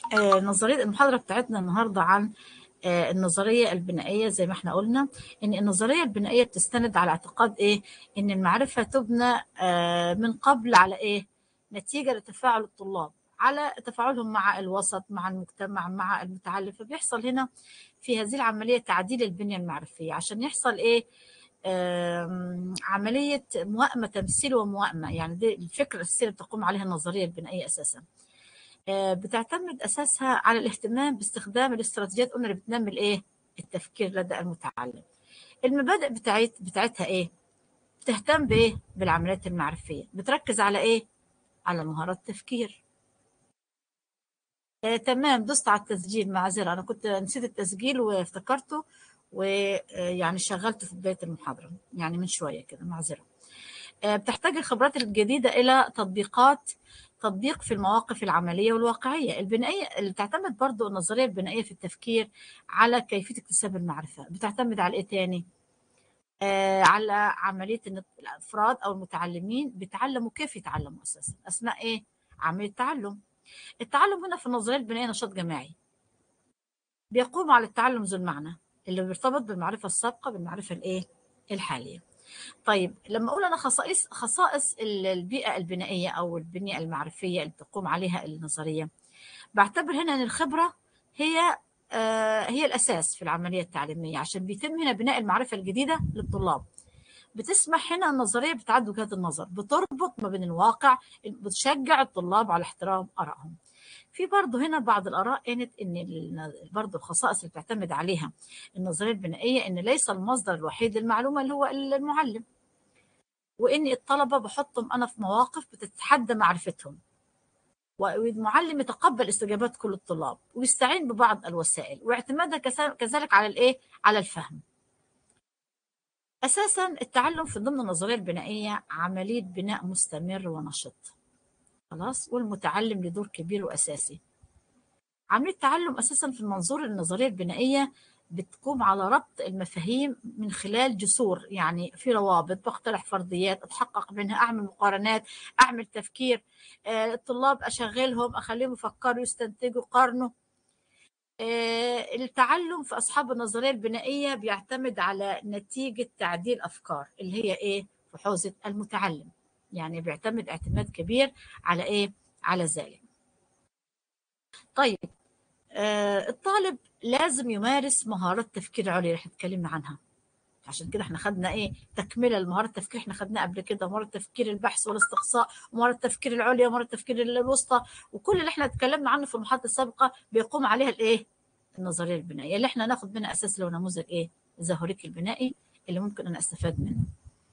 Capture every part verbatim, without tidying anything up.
آه، نظرية المحاضرة بتاعتنا النهاردة عن آه، النظرية البنائية. زي ما احنا قلنا ان النظرية البنائية بتستند على اعتقاد ايه؟ ان المعرفة تبنى آه، من قبل على ايه؟ نتيجة لتفاعل الطلاب، على تفاعلهم مع الوسط، مع المجتمع، مع المتعلم. فبيحصل هنا في هذه العملية تعديل البنية المعرفية عشان يحصل ايه؟ آم، عملية موائمة، تمثيل وموائمة. يعني دي الفكرة الأساسية اللي بتقوم عليها النظرية البنائية أساسا. آه، بتعتمد أساسها على الاهتمام باستخدام الاستراتيجيات، قلنا اللي بتنمي الإيه؟ التفكير لدى المتعلم. المبادئ بتاعت بتاعتها إيه؟ بتهتم بإيه؟ بالعمليات المعرفية. بتركز على إيه؟ على مهارات التفكير. آه، تمام، دوست على التسجيل، معذرة أنا كنت نسيت التسجيل وافتكرته، ويعني شغلته في بداية المحاضرة يعني من شوية كده، معذرة. آه، بتحتاج الخبرات الجديدة إلى تطبيقات تطبيق في المواقف العملية والواقعية. البنائية اللي بتعتمد برضو النظرية البنائية في التفكير على كيفية اكتساب المعرفة. بتعتمد على إيه تاني؟ آه على عملية إن الأفراد أو المتعلمين بيتعلموا كيف يتعلموا أساسا أثناء إيه؟ عملية التعلم. التعلم هنا في النظرية البنائية نشاط جماعي بيقوم على التعلم ذو المعنى اللي بيرتبط بالمعرفة السابقة بالمعرفة الإيه؟ الحالية. طيب لما اقول انا خصائص خصائص البيئه البنائيه او البنيه المعرفيه اللي بتقوم عليها النظريه، بعتبر هنا ان الخبره هي آه هي الاساس في العمليه التعليميه، عشان بيتم هنا بناء المعرفه الجديده للطلاب. بتسمح هنا النظريه بتعدد وجهات النظر، بتربط ما بين الواقع، بتشجع الطلاب على احترام ارائهم. في برضه هنا بعض الآراء قالت إن برضه الخصائص اللي بتعتمد عليها النظرية البنائية إن ليس المصدر الوحيد للمعلومة اللي هو المعلم، وإن الطلبة بحطهم أنا في مواقف بتتحدى معرفتهم، والمعلم يتقبل استجابات كل الطلاب ويستعين ببعض الوسائل، واعتمادها كذلك على الإيه؟ على الفهم. أساسا التعلم في ضمن النظرية البنائية عملية بناء مستمر ونشط، خلاص، والمتعلم له دور كبير وأساسي. عملية التعلم أساسا في المنظور النظرية البنائية بتقوم على ربط المفاهيم من خلال جسور، يعني في روابط، بقترح فرضيات، أتحقق منها، أعمل مقارنات، أعمل تفكير. آه، الطلاب أشغلهم، أخليهم يفكروا، يستنتجوا، يقارنوا. آه، التعلم في أصحاب النظرية البنائية بيعتمد على نتيجة تعديل أفكار اللي هي إيه؟ في حوزة المتعلم. يعني بيعتمد اعتماد كبير على إيه؟ على ذلك. طيب آه، الطالب لازم يمارس مهارات تفكير عليا اللي احنا اتكلمنا عنها. عشان كده احنا خدنا ايه؟ تكمله لمهارات التفكير احنا خدناها قبل كده، مهارات تفكير البحث والاستقصاء، ومهارات التفكير العليا، ومهارات التفكير الوسطى، وكل اللي احنا اتكلمنا عنه في المحاضره السابقه بيقوم عليها الايه؟ النظريه البنائيه اللي احنا ناخد منها اساس لو نموذج ايه؟ الزهوريكي البنائي اللي ممكن انا استفاد منه.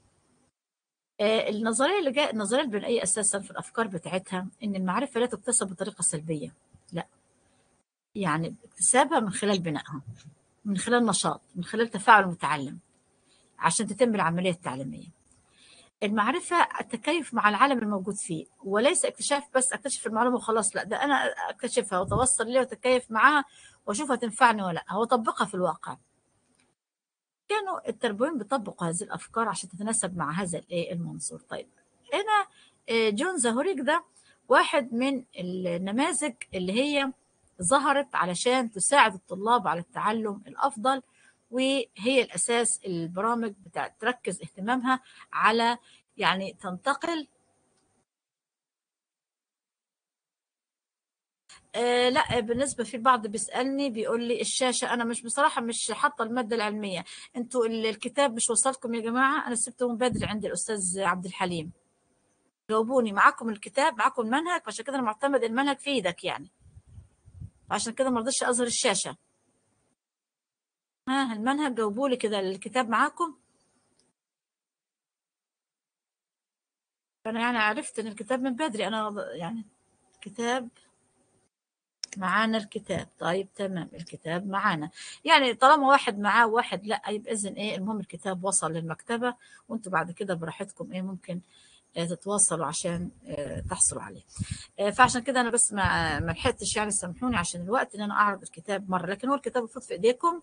آه، النظريه اللي جايه النظريه البنائيه اساسا في الافكار بتاعتها ان المعرفه لا تكتسب بطريقه سلبيه، لا، يعني اكتسابها من خلال بنائها، من خلال نشاط، من خلال تفاعل المتعلم عشان تتم العملية التعليمية. المعرفة التكيف مع العالم الموجود فيه، وليس اكتشاف بس أكتشف المعلومة وخلاص، لا، ده أنا أكتشفها وأتوصل ليها وأتكيف معها وأشوفها تنفعني ولا لا، هو أطبقها في الواقع. كانوا التربويين بيطبقوا هذه الأفكار عشان تتناسب مع هذا الإيه؟ المنظور. طيب هنا آه، جون زاهوريك ده واحد من النماذج اللي هي ظهرت علشان تساعد الطلاب على التعلم الأفضل، وهي الأساس البرامج بتاعت تركز اهتمامها على، يعني تنتقل. آه لا، بالنسبة في البعض بيسألني بيقول لي الشاشة، أنا مش بصراحة مش حاطة المادة العلمية. أنتوا ال- الكتاب مش وصلكم يا جماعة؟ أنا سبته من بدري عند الأستاذ عبد الحليم. جاوبوني، معاكم الكتاب، معاكم المنهج؟ عشان كده أنا معتمد المنهج في إيدك يعني، عشان كده ما رضيتش أظهر الشاشة. ها المنهج، جاوبوا لي كده، الكتاب معاكم؟ أنا يعني عرفت إن الكتاب من بدري، أنا يعني الكتاب معانا، الكتاب طيب تمام، الكتاب معانا. يعني طالما واحد معاه وواحد لا، يبقى إذن إيه، المهم الكتاب وصل للمكتبة، وأنتوا بعد كده براحتكم إيه ممكن آه، تتواصلوا عشان آه، تحصلوا عليه. آه، فعشان كده أنا بس ما ما لحقتش، يعني سامحوني عشان الوقت إن أنا أعرض الكتاب مرة، لكن هو الكتاب المفروض في إيديكم.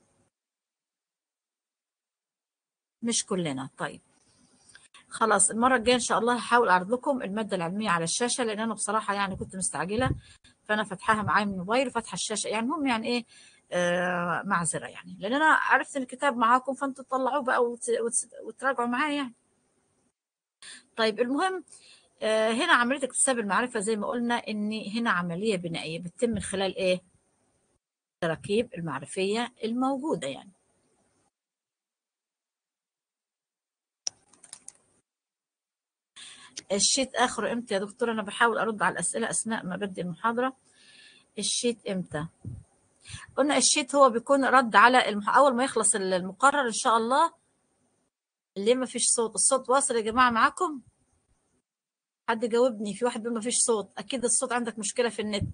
مش كلنا، طيب خلاص، المرة الجاية إن شاء الله هحاول أعرض لكم المادة العلمية على الشاشة، لأن أنا بصراحة يعني كنت مستعجلة، فانا فاتحاها معايا من الموبايل وفاتحه الشاشه، يعني المهم يعني ايه، آه معذره يعني، لان انا عرفت ان الكتاب معاكم فانتوا تطلعوه بقى وت... وت... وتراجعوا معايا يعني. طيب المهم، آه هنا عمليه اكتساب المعرفه زي ما قلنا ان هنا عمليه بنائيه بتتم من خلال ايه؟ التراكيب المعرفيه الموجوده يعني. الشيت اخره امتى يا دكتور؟ انا بحاول ارد على الاسئله اثناء ما بدي المحاضره. الشيت امتى؟ قلنا الشيت هو بيكون رد على المح... اول ما يخلص المقرر ان شاء الله. ليه ما فيش صوت؟ الصوت واصل يا جماعه معاكم؟ حد جاوبني، في واحد بيقول ما فيش صوت، اكيد الصوت عندك مشكله في النت.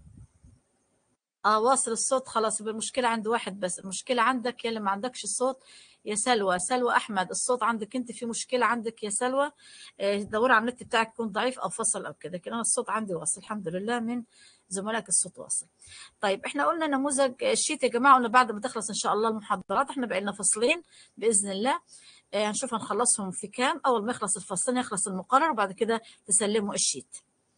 اه واصل الصوت خلاص، يبقى المشكله عند واحد بس، المشكله عندك يا اللي ما عندكش الصوت. يا سلوى، سلوى احمد، الصوت عندك انت، في مشكله عندك يا سلوى. آه، دوري على النت بتاعك يكون ضعيف او فصل او كده، لكن انا الصوت عندي واصل الحمد لله، من زملائك الصوت واصل. طيب احنا قلنا نموذج الشيت يا جماعه، قلنا بعد ما تخلص ان شاء الله المحاضرات، احنا بقى لنا فصلين باذن الله، آه، هنشوف هنخلصهم في كام. اول ما يخلص الفصلين يخلص المقرر وبعد كده تسلموا الشيت.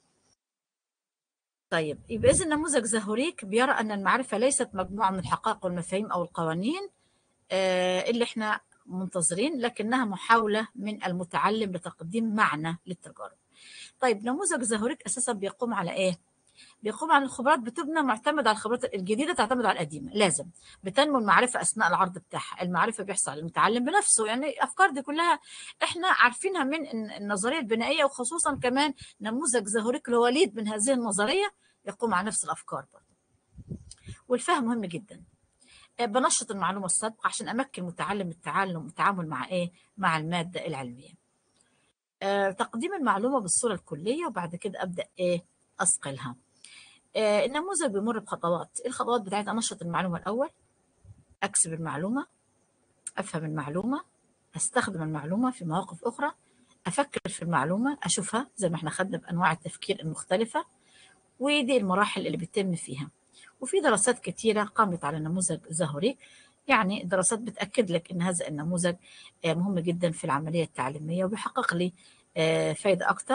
طيب يبقى إذن نموذج زهوريك بيرى أن المعرفة ليست مجموعة من الحقائق والمفاهيم أو القوانين آه، اللي احنا منتظرين، لكنها محاولة من المتعلم لتقديم معنى للتجارب. طيب نموذج زهوريك أساسا بيقوم على إيه؟ بيقوم على الخبرات بتبنى معتمد على الخبرات الجديدة تعتمد على القديمة، لازم بتنمو المعرفة أثناء العرض بتاعها. المعرفة بيحصل على المتعلم بنفسه، يعني الأفكار دي كلها احنا عارفينها من النظرية البنائية، وخصوصا كمان نموذج زهوريك اللي هو وليد من هذه النظرية يقوم على نفس الأفكار برضه. والفهم مهم جدا. بنشط المعلومة السابقة عشان أمكن متعلم التعلم والتعامل مع إيه؟ مع المادة العلمية. آه، تقديم المعلومة بالصورة الكلية وبعد كده أبدأ إيه؟ أصقلها. آه، النموذج بيمر بخطوات. إيه الخطوات بتاعتها؟ أنشط المعلومة الأول، أكسب المعلومة، أفهم المعلومة، أستخدم المعلومة في مواقف أخرى، أفكر في المعلومة، أشوفها زي ما احنا خدنا بأنواع التفكير المختلفة. ودي المراحل اللي بيتم فيها. وفي دراسات كتيرة قامت على نموذج زهوري، يعني دراسات بتأكد لك أن هذا النموذج آه، مهم جدا في العملية التعليمية وبيحقق لي آه، فايدة أكتر.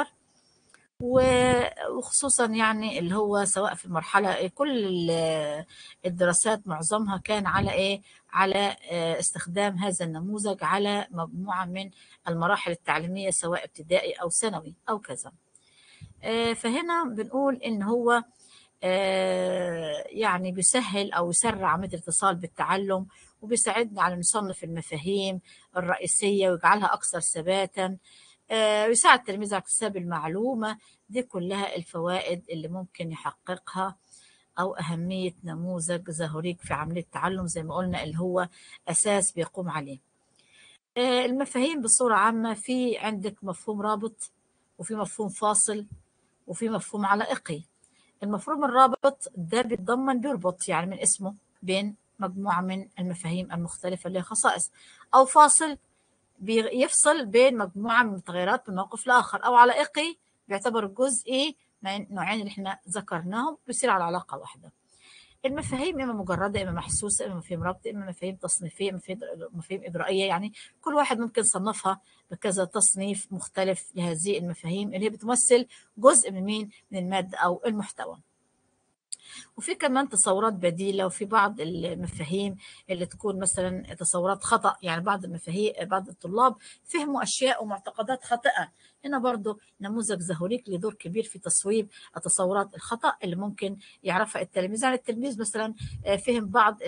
وخصوصا يعني اللي هو سواء في المرحلة، كل الدراسات معظمها كان على إيه؟ على آه، استخدام هذا النموذج على مجموعة من المراحل التعليمية سواء ابتدائي أو ثانوي أو كذا. آه، فهنا بنقول إن هو آه، يعني بيسهل أو يسرع عملية الاتصال بالتعلم، وبيساعدنا على نصنف المفاهيم الرئيسية ويجعلها أكثر ثباتا، آه، ويساعد التلميذ على اكتساب المعلومة. دي كلها الفوائد اللي ممكن يحققها أو أهمية نموذج زهوريك في عملية التعلم زي ما قلنا اللي هو أساس بيقوم عليه. آه، المفاهيم بصورة عامة، في عندك مفهوم رابط، وفي مفهوم فاصل، وفي مفهوم علائقي. المفهوم الرابط ده بيتضمن بيربط يعني من اسمه بين مجموعة من المفاهيم المختلفة اللي هي خصائص، أو فاصل بيفصل بين مجموعة من التغيرات من موقف لآخر، أو علائقي بيعتبر جزئي من النوعين اللي احنا ذكرناهم بيصير على علاقة واحدة. المفاهيم إما مجردة إما محسوسة إما مفاهيم ربط إما مفاهيم تصنيفية إما مفاهيم إجرائية، يعني كل واحد ممكن صنفها بكذا تصنيف مختلف لهذه المفاهيم اللي هي بتمثل جزء من مين؟ من المادة أو المحتوى. وفي كمان تصورات بديلة، وفي بعض المفاهيم اللي تكون مثلا تصورات خطأ، يعني بعض المفاهيم بعض الطلاب فهموا أشياء ومعتقدات خاطئة. هنا برضو نموذج زهوريك له دور كبير في تصويب التصورات الخطأ اللي ممكن يعرفها التلميذ. يعني التلميذ مثلا فهم بعض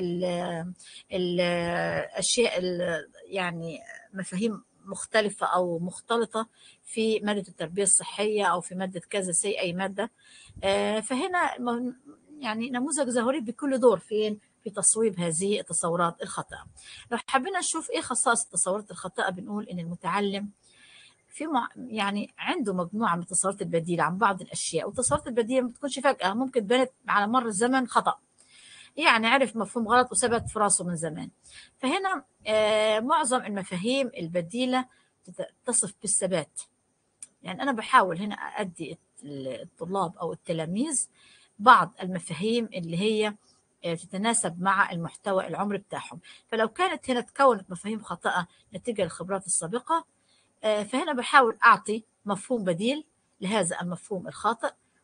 الأشياء يعني مفاهيم مختلفة أو مختلطة في مادة التربية الصحية أو في مادة كذا سي أي مادة. فهنا يعني نموذج زهوري بكل دور فين؟ في تصويب هذه التصورات الخاطئة. لو حبينا نشوف ايه خصائص التصورات الخاطئة، بنقول ان المتعلم في مع يعني عنده مجموعة من التصورات البديلة عن بعض الاشياء، والتصورات البديلة ما بتكونش فجأة، ممكن بنت على مر الزمن خطأ، يعني عرف مفهوم غلط وثبت في راسه من زمان. فهنا آه معظم المفاهيم البديلة تصف بالثبات. يعني أنا بحاول هنا أدي الطلاب أو التلاميذ بعض المفاهيم اللي هي تتناسب مع المحتوى العمري بتاعهم. فلو كانت هنا تكونت مفاهيم خاطئة نتيجة للخبرات السابقة، فهنا بحاول أعطي مفهوم بديل لهذا المفهوم الخاطئ،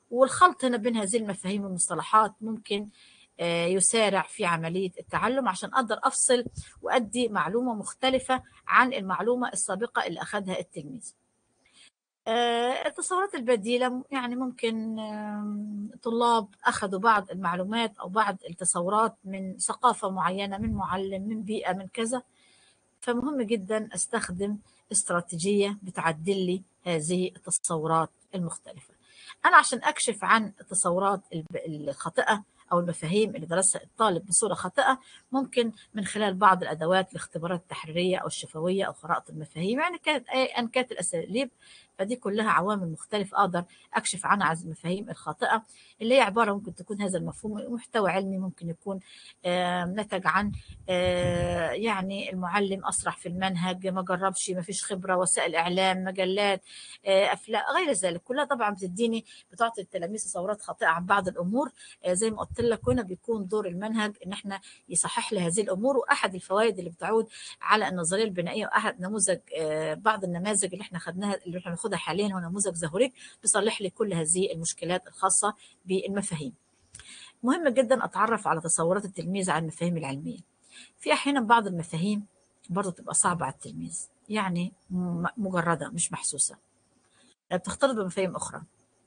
والخلط هنا بين هذه المفاهيم والمصطلحات ممكن يسارع في عملية التعلم عشان أقدر أفصل وأدي معلومة مختلفة عن المعلومة السابقة اللي أخذها التلميذ. التصورات البديلة يعني ممكن طلاب أخذوا بعض المعلومات أو بعض التصورات من ثقافة معينة، من معلم، من بيئة، من كذا، فمهم جدا أستخدم استراتيجية بتعدل لي هذه التصورات المختلفة. أنا عشان أكشف عن التصورات الخاطئة أو المفاهيم اللي درسها الطالب بصورة خاطئة، ممكن من خلال بعض الأدوات الاختبارات التحريرية أو الشفوية أو خرائط المفاهيم، يعني كانت أن كانت الأساليب، فدي كلها عوامل مختلفة أقدر أكشف عنها عن المفاهيم الخاطئة، اللي هي عبارة ممكن تكون هذا المفهوم محتوى علمي، ممكن يكون نتج عن يعني المعلم أسرح في المنهج، ما جربش، ما فيش خبرة، وسائل إعلام، مجلات، أفلام، غير ذلك. كلها طبعا بتديني بتعطي التلاميذ تصورات خاطئة عن بعض الأمور. زي ما قلت لك هنا بيكون دور المنهج إن احنا يصحح لي هذه الأمور. وأحد الفوائد اللي بتعود على النظرية البنائية، وأحد نموذج بعض النماذج اللي احنا خدناها اللي احنا بناخدها حاليا هو نموذج زهوريك، بيصلح لي كل هذه المشكلات الخاصة بالمفاهيم. مهم جدا أتعرف على تصورات التلميذ عن المفاهيم العلمية. في أحيانا بعض المفاهيم برضه تبقى صعبة على التلميذ، يعني مجردة مش محسوسة، بتختلط بمفاهيم أخرى.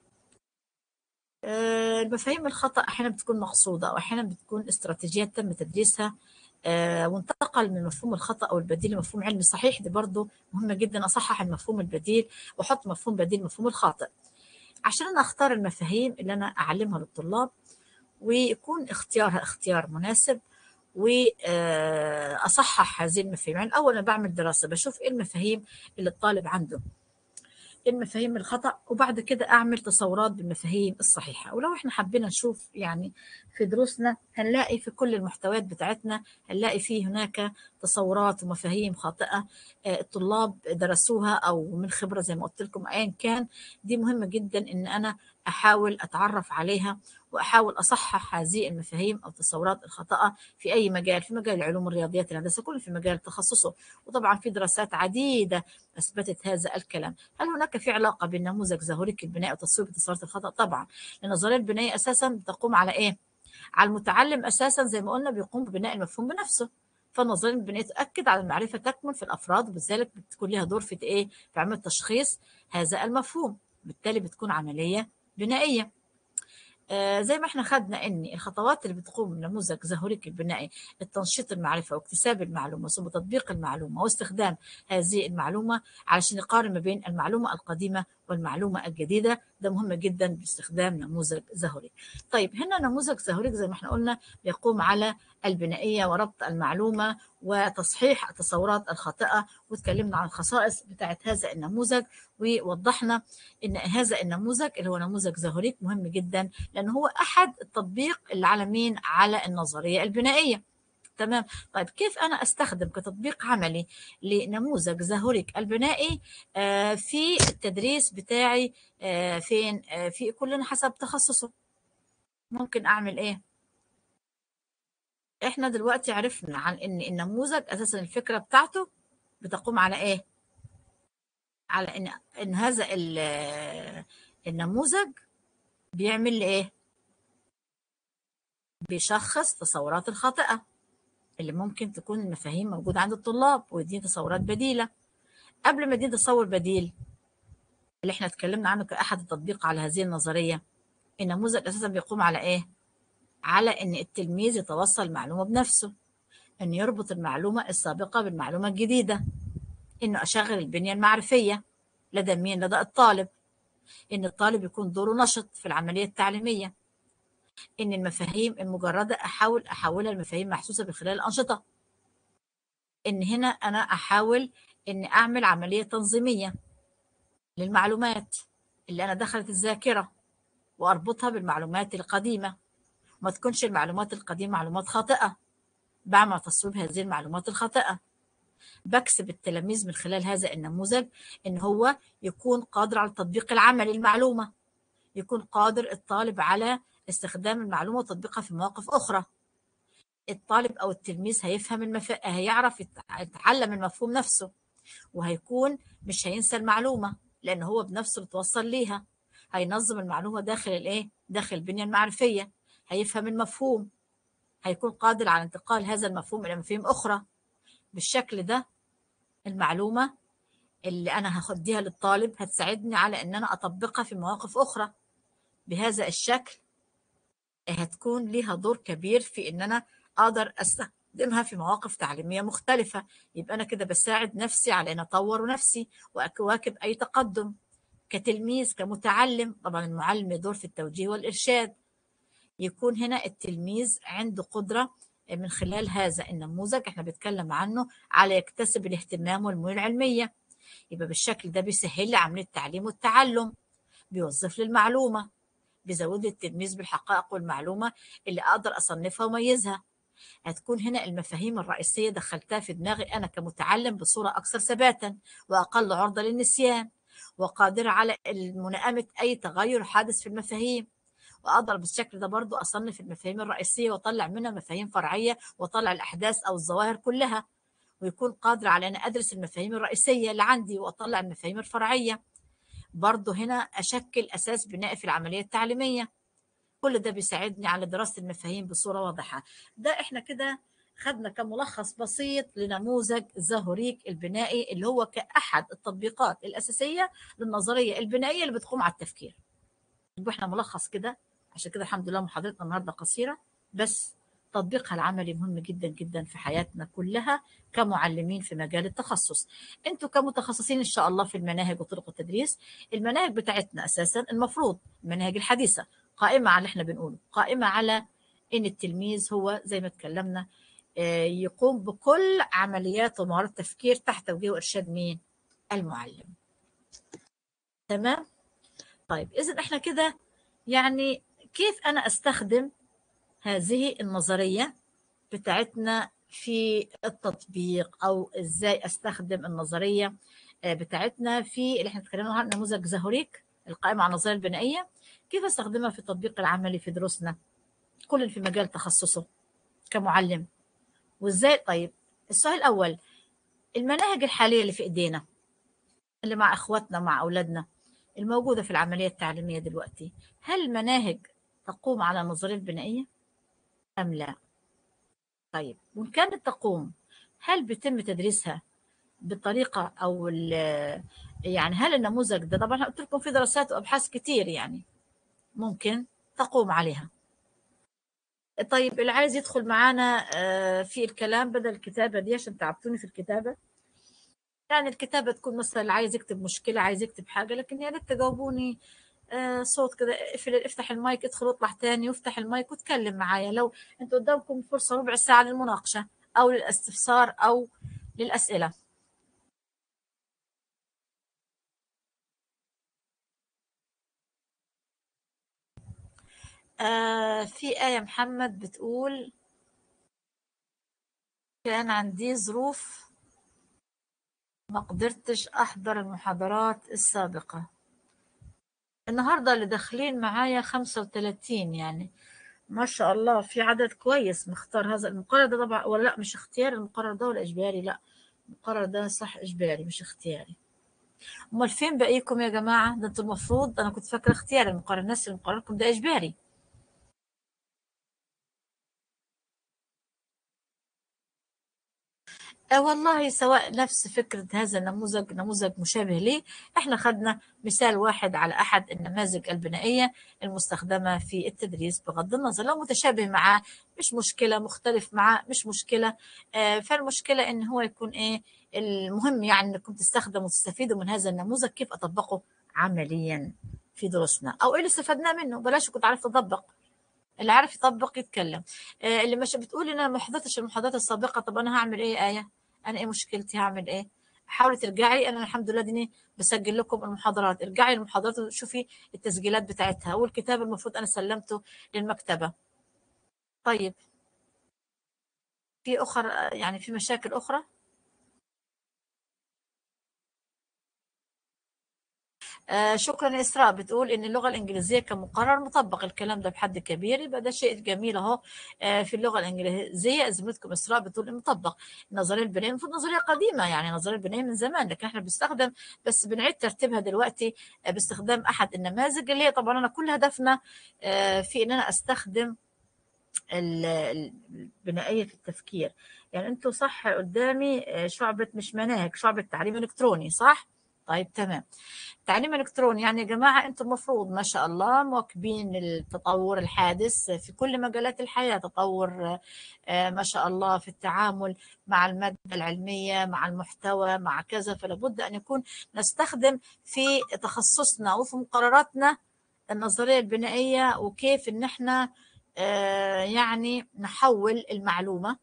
المفاهيم الخطأ أحيانا بتكون مقصودة، وأحيانا بتكون استراتيجيات تم تدريسها وانتقل من مفهوم الخطأ أو البديل لمفهوم علمي صحيح. دي برضه مهمة جدا، أصحح المفهوم البديل وأحط مفهوم بديل مفهوم الخاطئ، عشان أنا أختار المفاهيم اللي أنا أعلمها للطلاب ويكون اختيارها اختيار مناسب، وأصحح هذه المفاهيم. يعني أول ما بعمل دراسة بشوف إيه المفاهيم اللي الطالب عنده، المفاهيم الخطأ، وبعد كده أعمل تصورات بالمفاهيم الصحيحة. ولو إحنا حبينا نشوف يعني في دروسنا هنلاقي في كل المحتويات بتاعتنا هنلاقي فيه هناك تصورات ومفاهيم خاطئة الطلاب درسوها أو من خبرة زي ما قلت لكم أيا كان. دي مهمة جدا إن أنا أحاول أتعرف عليها وأحاول أصحح هذه المفاهيم أو التصورات الخاطئة في أي مجال، في مجال العلوم، الرياضيات، الهندسة، كل في مجال تخصصه. وطبعا في دراسات عديدة أثبتت هذا الكلام. هل هناك في علاقة بين نموذج زهوريك البناء وتصويب التصورات الخطأ؟ طبعا، لأن النظرية البنائية أساسا بتقوم على إيه؟ على المتعلم أساسا، زي ما قلنا بيقوم ببناء المفهوم بنفسه. فالنظرية البنائية تؤكد على المعرفة تكمن في الأفراد، وبذلك بتكون لها دور في إيه؟ في عملية تشخيص هذا المفهوم، بالتالي بتكون عملية بنائية. آه زي ما احنا خدنا ان الخطوات اللي بتقوم النموذج زهوريك البنائي التنشيط المعرفه واكتساب المعلومه ثم تطبيق المعلومه واستخدام هذه المعلومه علشان يقارن ما بين المعلومه القديمه والمعلومه الجديده. ده مهم جدا باستخدام نموذج زهوريك. طيب هنا نموذج زهوريك زي ما احنا قلنا بيقوم على البنائيه وربط المعلومه وتصحيح التصورات الخاطئه، واتكلمنا عن الخصائص بتاعت هذا النموذج، ووضحنا ان هذا النموذج اللي هو نموذج زهوريك مهم جدا لأنه هو أحد التطبيق اللي على مين؟ على النظرية البنائية. تمام. طيب كيف أنا أستخدم كتطبيق عملي لنموذج زهوريك البنائي في التدريس بتاعي؟ فين؟ في كلنا حسب تخصصه. ممكن أعمل إيه؟ إحنا دلوقتي عرفنا عن إن النموذج أساسا الفكرة بتاعته بتقوم على إيه؟ على إن إن هذا النموذج بيعمل لي إيه؟ بيشخص تصورات الخاطئة اللي ممكن تكون المفاهيم موجودة عند الطلاب، ويديني تصورات بديلة. قبل ما يديني تصور بديل اللي احنا اتكلمنا عنه كأحد التطبيق على هذه النظرية، النموذج أساسا بيقوم على إيه؟ على إن التلميذ يتوصل المعلومة بنفسه، إنه يربط المعلومة السابقة بالمعلومة الجديدة، إنه أشغل البنية المعرفية لدى مين؟ لدى الطالب، إن الطالب يكون دوره نشط في العملية التعليمية، إن المفاهيم المجردة أحاول أحولها لمفاهيم محسوسة من خلال الأنشطة، إن هنا أنا أحاول إن أعمل عملية تنظيمية للمعلومات اللي أنا دخلت الذاكرة وأربطها بالمعلومات القديمة، ما تكونش المعلومات القديمة معلومات خاطئة. بعمل تصويب هذه المعلومات الخاطئة، بكسب التلاميذ من خلال هذا النموذج إن هو يكون قادر على التطبيق العملي للمعلومة، يكون قادر الطالب على استخدام المعلومة وتطبيقها في مواقف أخرى. الطالب أو التلميذ هيفهم المف... هيعرف يتعلم المفهوم نفسه، وهيكون مش هينسى المعلومة لأن هو بنفسه اللي توصل ليها. هينظم المعلومة داخل الايه، داخل البنية المعرفية، هيفهم المفهوم، هيكون قادر على انتقال هذا المفهوم إلى مفاهيم أخرى. بالشكل ده المعلومة اللي أنا هاخديها للطالب هتساعدني على إن أنا أطبقها في مواقف أخرى. بهذا الشكل هتكون ليها دور كبير في إن أنا أقدر أستخدمها في مواقف تعليمية مختلفة. يبقى أنا كده بساعد نفسي على أن أطور نفسي وأواكب أي تقدم كتلميذ كمتعلم. طبعا المعلم له دور في التوجيه والإرشاد. يكون هنا التلميذ عنده قدرة من خلال هذا النموذج احنا بنتكلم عنه على يكتسب الاهتمام والميول العلمية. يبقى بالشكل ده بيسهل لي عملية التعليم والتعلم، بيوظف لي المعلومة، بيزود لي التلميذ بالحقائق والمعلومة اللي أقدر أصنفها وميزها. هتكون هنا المفاهيم الرئيسية دخلتها في دماغي أنا كمتعلم بصورة أكثر ثباتا وأقل عرضة للنسيان، وقادرة على مناقمة أي تغير حادث في المفاهيم. وأقدر بالشكل ده برضو أصنف المفاهيم الرئيسية وأطلع منها مفاهيم فرعية وأطلع الأحداث أو الظواهر كلها، ويكون قادر على أن أدرس المفاهيم الرئيسية اللي عندي وأطلع المفاهيم الفرعية. برضو هنا أشكل أساس بنائي في العملية التعليمية. كل ده بيساعدني على دراسة المفاهيم بصورة واضحة. ده احنا كده خدنا كملخص بسيط لنموذج زاهوريك البنائي اللي هو كأحد التطبيقات الأساسية للنظرية البنائية اللي بتقوم على التفكير. يبقى احنا ملخص كده. عشان كده الحمد لله محاضرتنا النهارده قصيرة، بس تطبيقها العملي مهم جدا جدا في حياتنا كلها كمعلمين في مجال التخصص. انتوا كمتخصصين ان شاء الله في المناهج وطرق التدريس، المناهج بتاعتنا اساسا المفروض المناهج الحديثة قائمة على اللي احنا بنقوله، قائمة على ان التلميذ هو زي ما اتكلمنا يقوم بكل عمليات ومهارات التفكير تحت توجيه وارشاد مين؟ المعلم. تمام؟ طيب اذا احنا كده يعني كيف انا استخدم هذه النظرية بتاعتنا في التطبيق، او ازاي استخدم النظرية بتاعتنا في اللي احنا اتكلمنا عنه نموذج زاهوريك القائم على النظرية البنائية، كيف استخدمها في التطبيق العملي في دروسنا كل في مجال تخصصه كمعلم وازاي. طيب السؤال الاول، المناهج الحالية اللي في ايدينا اللي مع اخواتنا مع اولادنا الموجودة في العملية التعليمية دلوقتي، هل المناهج تقوم على النظرية البنائية ام لا؟ طيب وإن كانت تقوم، هل بيتم تدريسها بطريقة أو يعني هل النموذج ده، طبعا قلت لكم في دراسات وأبحاث كتير يعني ممكن تقوم عليها. طيب اللي عايز يدخل معانا في الكلام بدل الكتابة دي عشان تعبتوني في الكتابة، يعني الكتابة تكون مثلا اللي عايز يكتب مشكلة عايز يكتب حاجة، لكن يا ريت تجاوبوني صوت كده. افتح المايك، ادخل واطلع تاني وافتح المايك واتكلم معايا. لو انتوا قدامكم فرصة ربع ساعة للمناقشة أو للاستفسار أو للأسئلة. آه في آية محمد بتقول كان عندي ظروف ما قدرتش أحضر المحاضرات السابقة. النهاردة اللي داخلين معايا خمسة وثلاثين، يعني ما شاء الله في عدد كويس مختار هذا المقرر ده. طبعا ولا لا مش اختياري المقرر ده ولا إجباري؟ لا المقرر ده صح إجباري مش اختياري. امال فين بقيكم يا جماعة؟ ده انتوا المفروض، أنا كنت فاكرة اختياري المقرر، الناس اللي مقرركم ده إجباري. آه والله سواء نفس فكرة هذا النموذج نموذج مشابه ليه، احنا خدنا مثال واحد على أحد النماذج البنائية المستخدمة في التدريس بغض النظر لو متشابه معاه مش مشكلة، مختلف معاه مش مشكلة. آه فالمشكلة إن هو يكون إيه المهم، يعني إنكم تستخدموا وتستفيدوا من هذا النموذج كيف أطبقه عمليا في دروسنا، أو إيه اللي استفدناه منه. بلاش كنت عارف أطبق، اللي عارف يطبق يتكلم. آه اللي مش بتقولي انا ما حضرتش المحاضرات السابقه، طب انا هعمل ايه؟ ايه انا ايه مشكلتي؟ هعمل ايه؟ حاولي ترجعي، انا الحمد لله ديني بسجل لكم المحاضرات، ارجعي المحاضرات وشوفي التسجيلات بتاعتها والكتاب المفروض انا سلمته للمكتبه. طيب في اخر يعني في مشاكل اخرى؟ آه شكرا يا إسراء، بتقول إن اللغة الإنجليزية كمقرر مطبق. الكلام ده بحد كبير، يبقى ده شيء جميل أهو. آه في اللغة الإنجليزية زميلتكم إسراء بتقول إن مطبق. النظرية البنائية المفروض نظرية قديمة، يعني النظرية البنائية من زمان، لكن إحنا بنستخدم بس بنعيد ترتيبها دلوقتي آه باستخدام أحد النماذج اللي هي طبعا أنا كل هدفنا آه في إن أنا أستخدم ال- ال- البنائية في التفكير. يعني انتوا صح قدامي آه، شعبة مش مناهج، شعبة تعليم إلكتروني، صح؟ طيب تمام. تعليم إلكتروني يعني يا جماعة انتوا المفروض ما شاء الله مواكبين التطور الحادث في كل مجالات الحياة، تطور آه، ما شاء الله في التعامل مع المادة العلمية، مع المحتوى، مع كذا. فلا بد أن يكون نستخدم في تخصصنا وفي مقرراتنا النظرية البنائية، وكيف ان احنا آه، يعني نحول المعلومة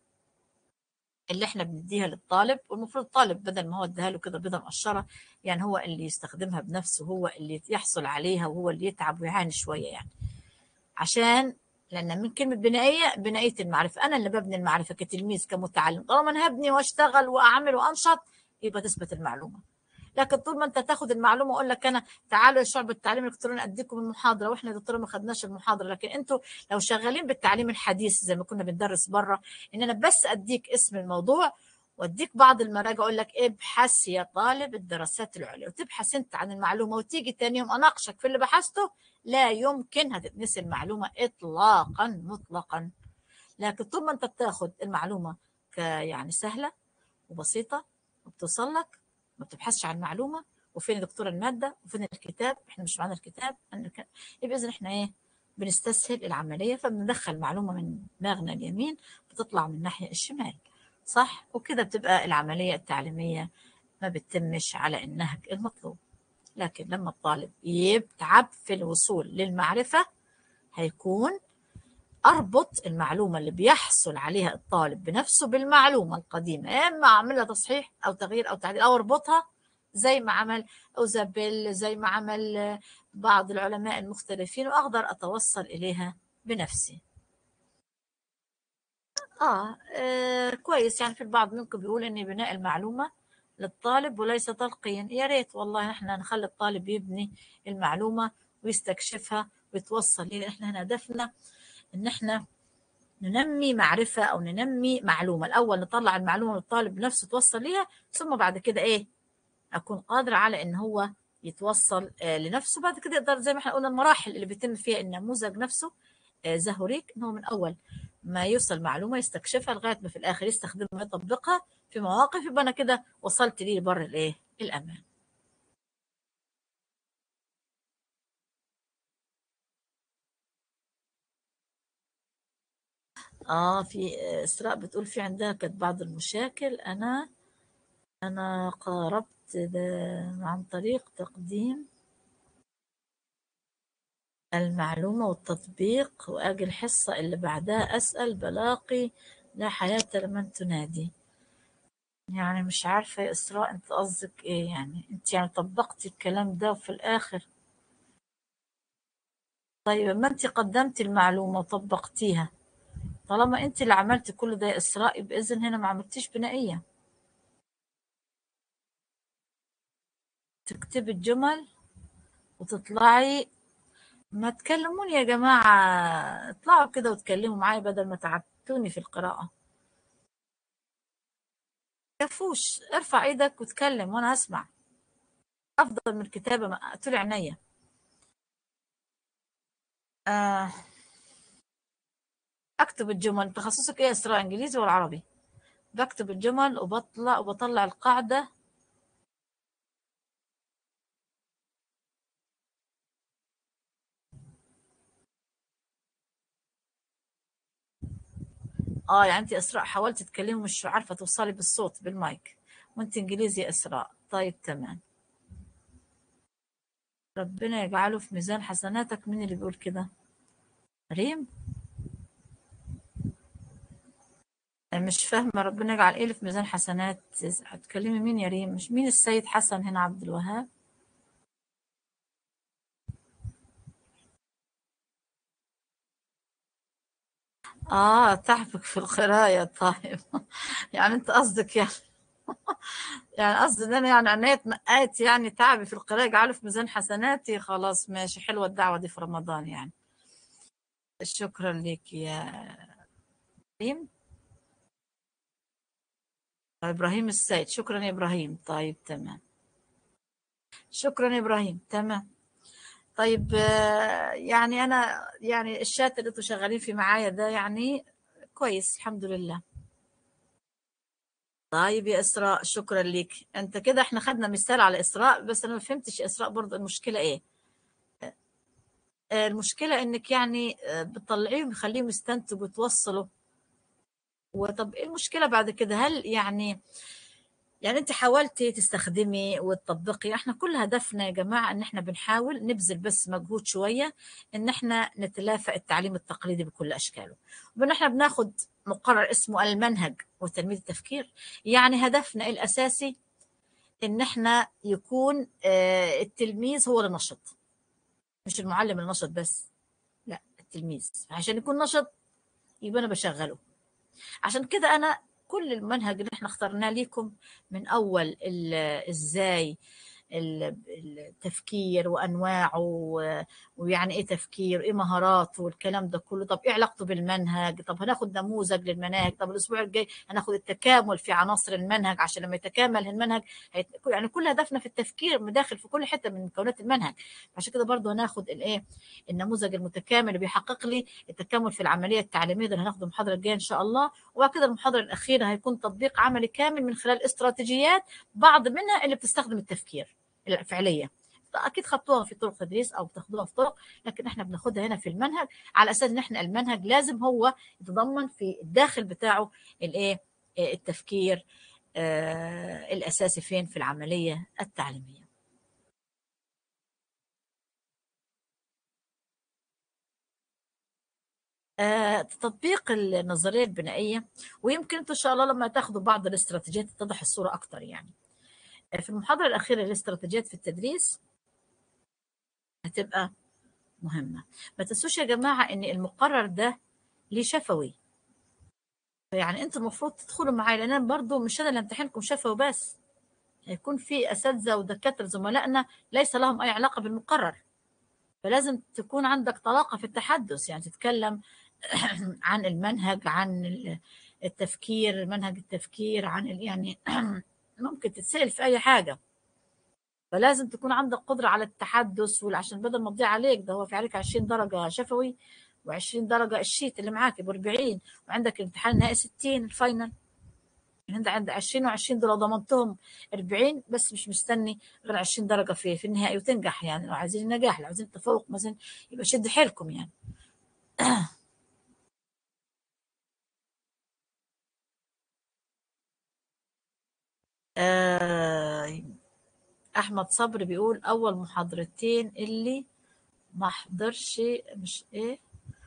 اللي احنا بنديها للطالب. والمفروض الطالب بدل ما هو اديها له كده بيضة مقشرة، يعني هو اللي يستخدمها بنفسه، هو اللي يحصل عليها، وهو اللي يتعب ويعاني شوية يعني. عشان لان من كلمة بنائية، بنائية المعرفة، انا اللي ببني المعرفة كتلميذ كمتعلم. طالما انا هبني واشتغل واعمل وانشط يبقى تثبت المعلومة. لكن طول ما انت تاخد المعلومه واقول لك انا تعالوا يا شعب التعليم الالكتروني اديكم المحاضره، واحنا يا دكتوره ما خدناش المحاضره. لكن انتوا لو شغالين بالتعليم الحديث زي ما كنا بندرس بره، ان انا بس اديك اسم الموضوع واديك بعض المراجع، اقول لك ابحث يا طالب الدراسات العليا، وتبحث انت عن المعلومه وتيجي تاني يوم اناقشك في اللي بحثته، لا يمكن هتتنسي المعلومه اطلاقا مطلقا. لكن طول ما انت بتاخد المعلومه ك يعني سهله وبسيطة وبتوصل لك، ما بتبحثش عن معلومة وفين دكتور المادة وفين الكتاب، احنا مش معانا الكتاب، يبقى إذا احنا ايه، بنستسهل العملية، فبندخل معلومة من دماغنا اليمين بتطلع من الناحية الشمال، صح؟ وكده بتبقى العملية التعليمية ما بتتمش على النهج المطلوب. لكن لما الطالب يتعب في الوصول للمعرفة، هيكون أربط المعلومة اللي بيحصل عليها الطالب بنفسه بالمعلومة القديمة، يا إما أعمل لها تصحيح أو تغيير أو تعديل أو أربطها زي ما عمل أوزابيل، زي ما عمل بعض العلماء المختلفين، وأقدر أتوصل إليها بنفسي. آه, آه كويس. يعني في البعض منكم بيقول إن بناء المعلومة للطالب وليس تلقين. يا ريت والله إحنا نخلي الطالب يبني المعلومة ويستكشفها ويتوصل ليه. إحنا هنا هدفنا إن إحنا ننمي معرفة أو ننمي معلومة. الأول نطلع المعلومة للطالب نفسه توصل ليها، ثم بعد كده إيه، أكون قادرة على إن هو يتوصل آه لنفسه. بعد كده يقدر زي ما احنا قلنا المراحل اللي بيتم فيها النموذج نفسه آه زهوريك، إن هو من أول ما يوصل معلومة يستكشفها لغاية ما في الآخر يستخدمها يطبقها في مواقف، يبقى أنا كده وصلت ليه بر الإيه، الأمان. آه في آه، إسراء بتقول في عندها كانت بعض المشاكل. أنا أنا قاربت ده عن طريق تقديم المعلومة والتطبيق، وأجي الحصة اللي بعدها أسأل بلاقي لا حياة لمن تنادي. يعني مش عارفة يا إسراء أنت قصدك إيه، يعني أنت يعني طبقتي الكلام ده وفي الآخر. طيب ما أنت قدمتي المعلومة وطبقتيها، طالما أنت اللي عملتي كل ده يا إسراء، يبقى إذن هنا ما عملتيش بنائية. تكتبي الجمل وتطلعي. ما تكلموني يا جماعة، اطلعوا كده وتكلموا معايا بدل ما تعبتوني في القراءة. كفوش، ارفع ايدك وتكلم وانا هسمع، افضل من الكتابة. ما طول عينيا. آه اكتب الجمل. تخصصك ايه يا اسراء، انجليزي ولا عربي؟ بكتب الجمل وبطلع وبطلع القاعدة. اه يعني انت يا اسراء حاولتي تتكلمي مش عارفة توصلي بالصوت بالمايك، وانت انجليزي يا اسراء. طيب تمام. ربنا يجعله في ميزان حسناتك. مين اللي بيقول كده؟ ريم؟ مش فاهمة ربنا يجعل ايه اللي في ميزان حسنات. هتكلمي مين يا ريم؟ مش مين السيد حسن هنا عبد الوهاب؟ اه تعبك في القراية. طيب يعني انت قصدك يعني يعني قصدي ان انا يعني عينيا اتنقات، يعني تعبي في القراءة اجعله في ميزان حسناتي. خلاص ماشي، حلوة الدعوة دي في رمضان يعني. شكرا لك يا ابراهيم. ابراهيم السيد، شكرا يا ابراهيم. طيب تمام، شكرا يا ابراهيم. تمام. طيب آه، يعني انا يعني الشات اللي انتوا شغالين فيه معايا ده يعني كويس الحمد لله. طيب يا اسراء، شكرا لك. انت كده احنا خدنا مثال على اسراء، بس انا ما فهمتش يا اسراء برضه المشكله ايه. آه، المشكله انك يعني آه، بتطلعيهم بخليهم يستنتجوا وتوصلوا. وطب ايه المشكله بعد كده؟ هل يعني يعني انت حاولتي تستخدمي وتطبقي؟ احنا كل هدفنا يا جماعة ان احنا بنحاول نبذل بس مجهود شوية ان احنا نتلافى التعليم التقليدي بكل اشكاله. وان احنا بناخد مقرر اسمه المنهج وتنمية التفكير. يعني هدفنا الاساسي ان احنا يكون آه، التلميذ هو النشط، مش المعلم النشط بس، لا التلميذ. عشان يكون نشط يبقى انا بشغله. عشان كده انا كل المنهج اللي احنا اخترناه ليكم من اول ال- ازاي ال- التفكير وانواعه و- ويعني ايه تفكير، ايه مهاراته والكلام ده كله. طب ايه علاقته بالمنهج؟ طب هناخد نموذج للمناهج. طب الاسبوع الجاي هناخد التكامل في عناصر المنهج، عشان لما يتكامل المنهج هيت... يعني كل هدفنا في التفكير مداخل في كل حته من مكونات المنهج. عشان كده برضه هناخد الايه، النموذج المتكامل اللي بيحقق لي التكامل في العمليه التعليميه. ده اللي هناخده المحاضره الجايه ان شاء الله. وبعد كده المحاضره الاخيره هيكون تطبيق عملي كامل من خلال استراتيجيات، بعض منها اللي بتستخدم التفكير الفعليه. اكيد خدتوها في طرق تدريس او بتاخدوها في طرق، لكن احنا بناخدها هنا في المنهج على اساس ان احنا المنهج لازم هو يتضمن في الداخل بتاعه الايه، التفكير آه الاساسي فين في العمليه التعليميه. آه تطبيق النظريه البنائيه. ويمكن انتم ان شاء الله لما تاخذوا بعض الاستراتيجيات تتضح الصوره اكتر يعني. آه، في المحاضره الاخيره الاستراتيجيات في التدريس هتبقى مهمه. ما تنسوش يا جماعه ان المقرر ده ليه شفوي. يعني انتوا المفروض تدخلوا معايا، لان انا برضو مش انا اللي امتحنكم شفوي بس، هيكون في اساتذه ودكاتره زملائنا ليس لهم اي علاقه بالمقرر. فلازم تكون عندك طلاقه في التحدث، يعني تتكلم عن المنهج، عن التفكير، منهج التفكير، عن ال- يعني ممكن تتسأل في اي حاجه. فلازم تكون عندك قدره على التحدث، وعشان بدل ما تضيع عليك، ده هو في عليك عشرين درجه شفوي و20 درجه الشيت اللي معاك ب أربعين، وعندك الامتحان النهائي ستين الفاينل. عند عند عشرين و20 دول لو ضمنتهم أربعين، بس مش مستني غير عشرين درجه في في النهائي وتنجح. يعني لو عايزين النجاح، لو عايزين التفوق مثلا، يبقى شد حيلكم يعني. آه احمد صبري بيقول اول محاضرتين اللي ما حضرش، مش ايه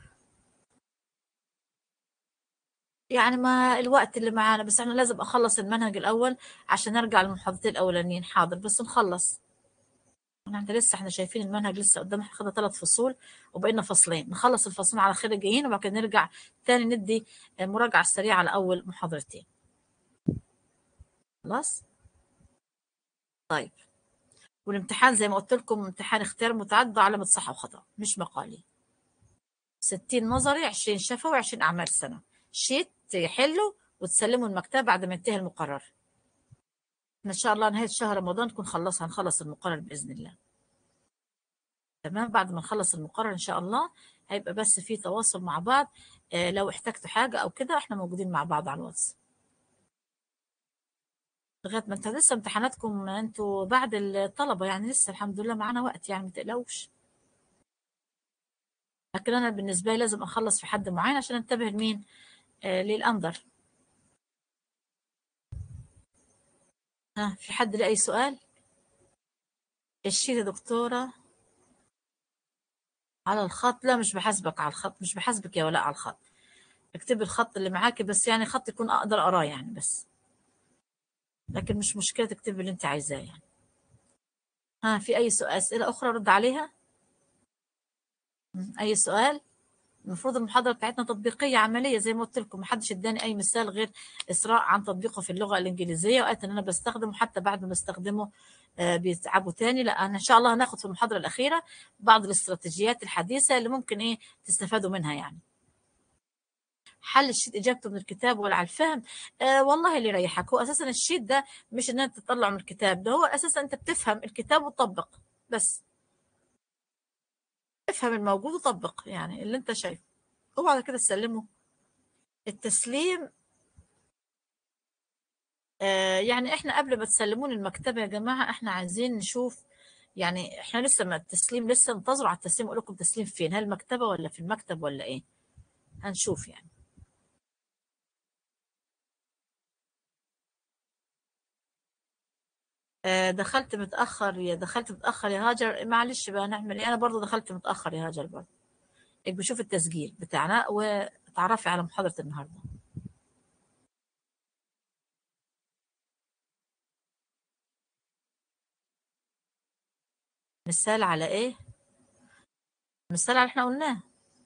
يعني، ما الوقت اللي معانا، بس احنا لازم اخلص المنهج الاول عشان ارجع للمحاضرتين الاولانيين. حاضر بس نخلص. احنا لسه احنا شايفين المنهج لسه قدامنا، احنا خدنا ثلاث فصول وبقينا فصلين، نخلص الفصلين على خير الجايين، وبعد كده نرجع تاني ندي مراجعة سريعة على أول محاضرتين. خلاص. طيب، والامتحان زي ما قلت لكم امتحان اختيار متعدد علامة صح وخطأ مش مقالي. ستين نظري، عشرين شفوي، عشرين أعمال سنة. شيت يحلوا وتسلموا المكتبة بعد ما ينتهي المقرر. إن شاء الله نهاية شهر رمضان نكون خلص هنخلص المقرر بإذن الله. تمام. بعد ما نخلص المقرر إن شاء الله هيبقى بس في تواصل مع بعض. آه، لو احتجتوا حاجة أو كده احنا موجودين مع بعض على الواتس. لغاية ما انت لسه امتحاناتكم انتوا بعد الطلبة يعني، لسه الحمد لله معانا وقت يعني، ما تقلقوش. لكن أنا بالنسبة لي لازم أخلص في حد معين عشان أنتبه لمين؟ آه للأنظر. ها، في حد لأي سؤال؟ الشيت يا دكتورة على الخط؟ لا مش بحاسبك على الخط، مش بحاسبك يا ولاء على الخط. اكتبي الخط اللي معاكي بس، يعني خط يكون أقدر أقراه يعني بس. لكن مش مشكلة، تكتبي اللي أنت عايزاه يعني. ها، في أي سؤال، أسئلة أخرى رد عليها؟ م، أي سؤال؟ المفروض المحاضرة بتاعتنا تطبيقية عملية زي ما قلت لكم، محدش اداني أي مثال غير إسراء عن تطبيقه في اللغة الإنجليزية، وقالت إن أنا بستخدمه حتى بعد ما استخدمه آه، بيتعبوا تاني. لا، أنا إن شاء الله هناخد في المحاضرة الأخيرة بعض الاستراتيجيات الحديثة اللي ممكن إيه تستفادوا منها يعني. حل الشيت اجابته من الكتاب ولا على الفهم؟ آه والله اللي يريحك. هو اساسا الشيت ده مش ان انت تطلع من الكتاب، ده هو اساسا انت بتفهم الكتاب وتطبق بس. افهم الموجود وطبق يعني اللي انت شايفه، وبعد كده تسلمه. التسليم آه يعني احنا قبل ما تسلمون المكتبة يا جماعة احنا عايزين نشوف، يعني احنا لسه ما التسليم لسه انتظروا على التسليم. اقول لكم تسليم فين، هل المكتبة ولا في المكتب ولا ايه؟ هنشوف يعني. آه دخلت متأخر يا دخلت متأخر يا هاجر، معلش بقى نعمل ايه، انا برضو دخلت متأخر يا هاجر برضو. بشوف التسجيل بتاعنا وتعرفي على محاضرة النهاردة. مثال على ايه؟ مثال على اللي احنا قلناه.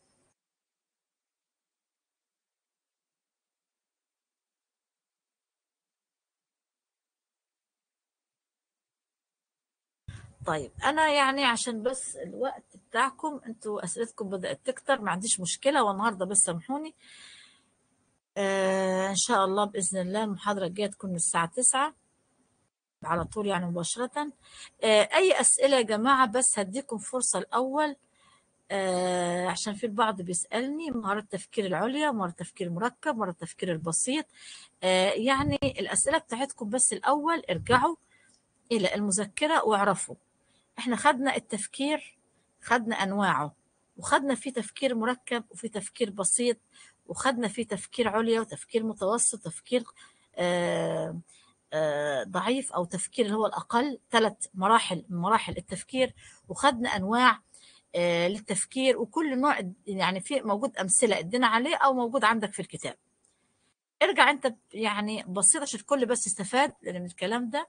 طيب انا يعني عشان بس الوقت بتاعكم انتوا اسئلتكم بدأت تكتر، ما عنديش مشكلة، والنهاردة بس سامحوني. آه ان شاء الله بإذن الله المحاضرة الجاية تكون من الساعة تسعة على طول يعني مباشرة. آه اي اسئلة يا جماعة، بس هديكم فرصة الاول آه عشان في البعض بيسألني مهارة التفكير العليا، مهارة التفكير المركب، مهارة التفكير البسيط. آه يعني الأسئلة بتاعتكم بس الأول ارجعوا إلى المذكرة واعرفوا احنا خدنا التفكير، خدنا أنواعه، وخدنا فيه تفكير مركب وفي تفكير بسيط، وخدنا فيه تفكير عليا وتفكير متوسط، تفكير آه آه ضعيف أو تفكير اللي هو الأقل. ثلاث مراحل من مراحل التفكير، وخدنا أنواع آه للتفكير، وكل نوع يعني في موجود أمثلة ادينا عليه أو موجود عندك في الكتاب. ارجع انت يعني بسيط عشان الكل بس يستفاد من الكلام ده.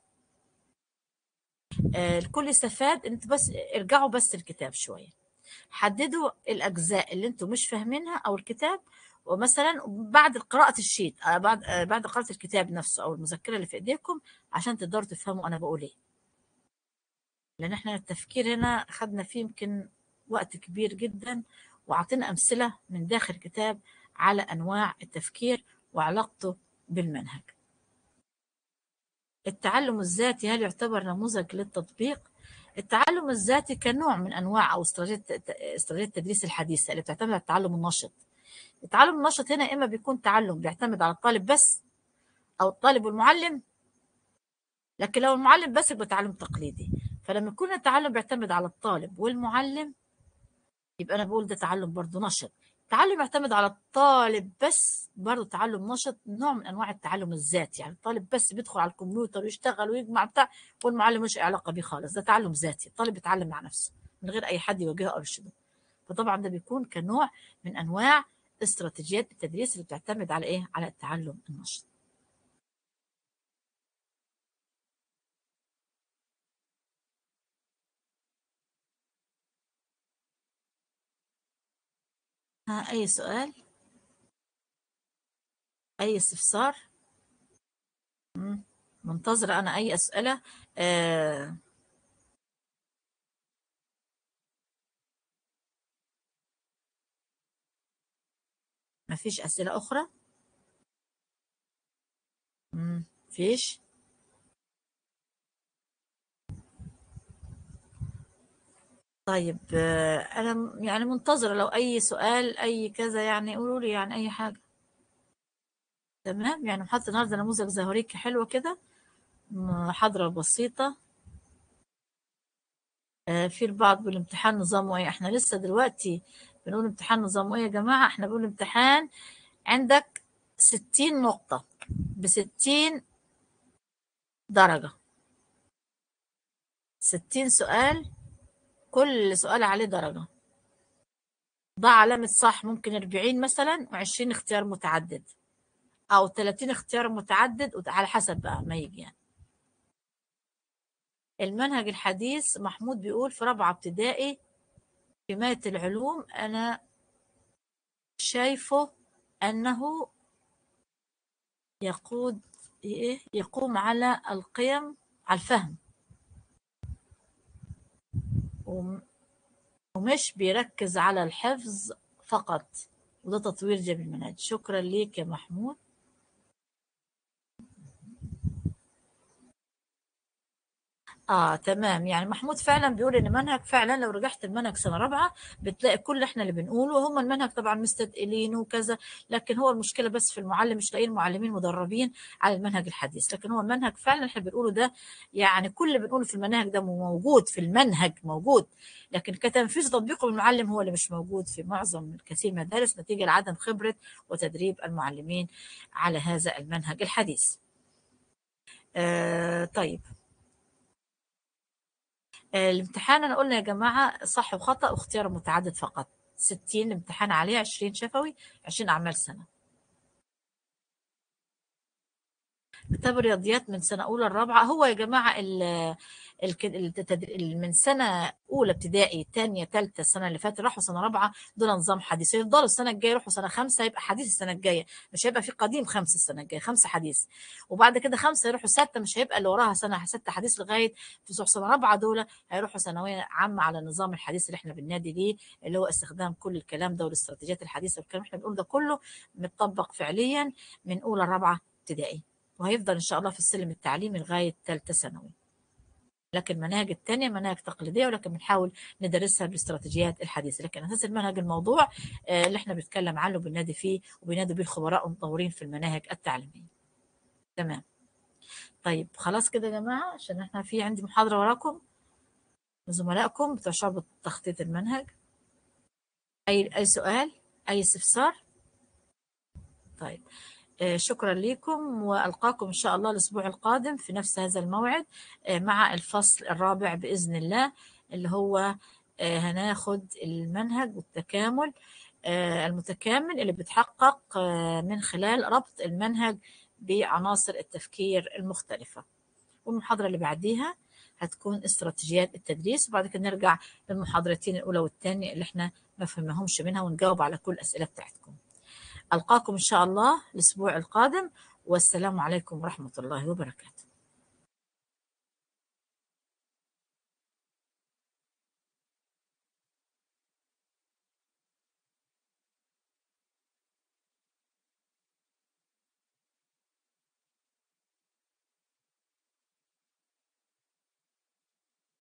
آه الكل يستفاد، انت بس ارجعوا بس الكتاب شوية، حددوا الأجزاء اللي انتوا مش فاهمينها أو الكتاب، ومثلا بعد قراءة الشيت آه بعد آه بعد قراءة الكتاب نفسه أو المذكرة اللي في إيديكم عشان تقدروا تفهموا أنا بقول إيه. لأن احنا التفكير هنا خدنا فيه يمكن وقت كبير جدا، وعطينا أمثلة من داخل الكتاب على أنواع التفكير وعلاقته بالمنهج. التعلم الذاتي هل يعتبر نموذج للتطبيق؟ التعلم الذاتي كنوع من انواع او استراتيجيه استراتيجيه التدريس الحديثه اللي بتعتمد على التعلم النشط. التعلم النشط هنا اما بيكون تعلم بيعتمد على الطالب بس او الطالب والمعلم، لكن لو المعلم بس يبقى تعلم تقليدي. فلما يكون التعلم بيعتمد على الطالب والمعلم يبقى انا بقول ده تعلم برضه نشط. تعلم يعتمد على الطالب بس برضه تعلم نشط، نوع من انواع التعلم الذاتي، يعني الطالب بس بيدخل على الكمبيوتر ويشتغل ويجمع بتاع، والمعلم مش علاقه بيه خالص، ده تعلم ذاتي، الطالب بيتعلم مع نفسه من غير اي حد يوجهه او يرشده. فطبعا ده بيكون كنوع من انواع استراتيجيات التدريس اللي بتعتمد على ايه، على التعلم النشط. ها اي سؤال، اي استفسار؟ مم. منتظره انا اي اسئله. آه مفيش اسئله اخرى؟ مم. فيش. طيب آه، انا م- يعني منتظرة لو اي سؤال اي كذا يعني قولوا لي يعني اي حاجة. تمام، يعني محاضرة النهارده نموذج زهوريكي حلوة كده، محاضرة بسيطة. آه، في البعض بالامتحان نظامه ايه، احنا لسه دلوقتي بنقول امتحان نظامه ايه يا جماعة، احنا بنقول امتحان عندك ستين نقطة بستين درجة، ستين سؤال، كل سؤال عليه درجة. ضع علامة صح، ممكن أربعين مثلا و20 اختيار متعدد او ثلاثين اختيار متعدد، وت- على حسب بقى ما يجي يعني. المنهج الحديث محمود بيقول في رابعة ابتدائي في مادة العلوم، انا شايفه أنه يقود إيه يقوم على القيم، على الفهم، وم- ومش بيركز على الحفظ فقط، وده تطوير جميل المنهج. شكرا ليك يا محمود. اه تمام، يعني محمود فعلا بيقول ان منهج، فعلا لو رجعت المنهج سنه رابعه بتلاقي كل احنا اللي بنقوله هم المنهج طبعا مستثقلين وكذا، لكن هو المشكله بس في المعلم، مش لاقيين معلمين مدربين على المنهج الحديث. لكن هو المنهج فعلا احنا بنقوله ده، يعني كل اللي بنقوله في المناهج ده موجود في المنهج موجود، لكن كتنفيذ تطبيقه بالمعلم هو اللي مش موجود في معظم كثير من المدارس، نتيجه لعدم خبره وتدريب المعلمين على هذا المنهج الحديث. آه طيب، الامتحان انا قلنا يا جماعه صح وخطا واختيار متعدد فقط. ستين امتحان عليه، عشرين شفوي، عشرين اعمال سنه. كتاب الرياضيات من سنه اولى الرابعه، هو يا جماعه ال ال- التدر- ال- من سنه اولى ابتدائي، ثانيه، ثالثه، السنه اللي فاتت راحوا سنه رابعه، دول نظام حديث. يفضلوا السنه الجايه يروحوا سنه خمسه، يبقى حديث السنه الجايه، مش هيبقى في قديم خمسه السنه الجايه، خمسه حديث. وبعد كده خمسه يروحوا سته، مش هيبقى اللي وراها سنه سته حديث لغايه في سنه رابعه، دول هيروحوا ثانويه عامه على النظام الحديث اللي احنا بننادي ليه، اللي هو استخدام كل الكلام ده والاستراتيجيات الحديثه والكلام اللي احنا بنقول ده كله متطبق فعليا من اولى رابعه ابتدائي، وهيفضل ان شاء الله في السلم التعليمي لغايه ثالثه ثانوي. لكن المناهج التانية مناهج تقليدية، ولكن بنحاول ندرسها بالاستراتيجيات الحديثة. لكن أساس المنهج الموضوع آه، اللي احنا بنتكلم عنه وبننادي فيه وبينادوا بيه الخبراء والمطورين في المناهج التعليمية. تمام. طيب خلاص كده يا جماعة، عشان احنا في عندي محاضرة وراكم زملائكم بتوع شعب تخطيط المنهج. أي أي سؤال، أي استفسار؟ طيب، آه، شكرا لكم، وألقاكم إن شاء الله الأسبوع القادم في نفس هذا الموعد آه، مع الفصل الرابع بإذن الله، اللي هو آه، هناخد المنهج والتكامل آه، المتكامل اللي بتحقق آه، من خلال ربط المنهج بعناصر التفكير المختلفة. والمحاضرة اللي بعديها هتكون استراتيجيات التدريس، وبعد كده نرجع للمحاضرتين الأولى والثانية اللي احنا ما فهمناهمش منها، ونجاوب على كل الأسئلة بتاعتكم. ألقاكم إن شاء الله الأسبوع القادم، والسلام عليكم ورحمة الله وبركاته.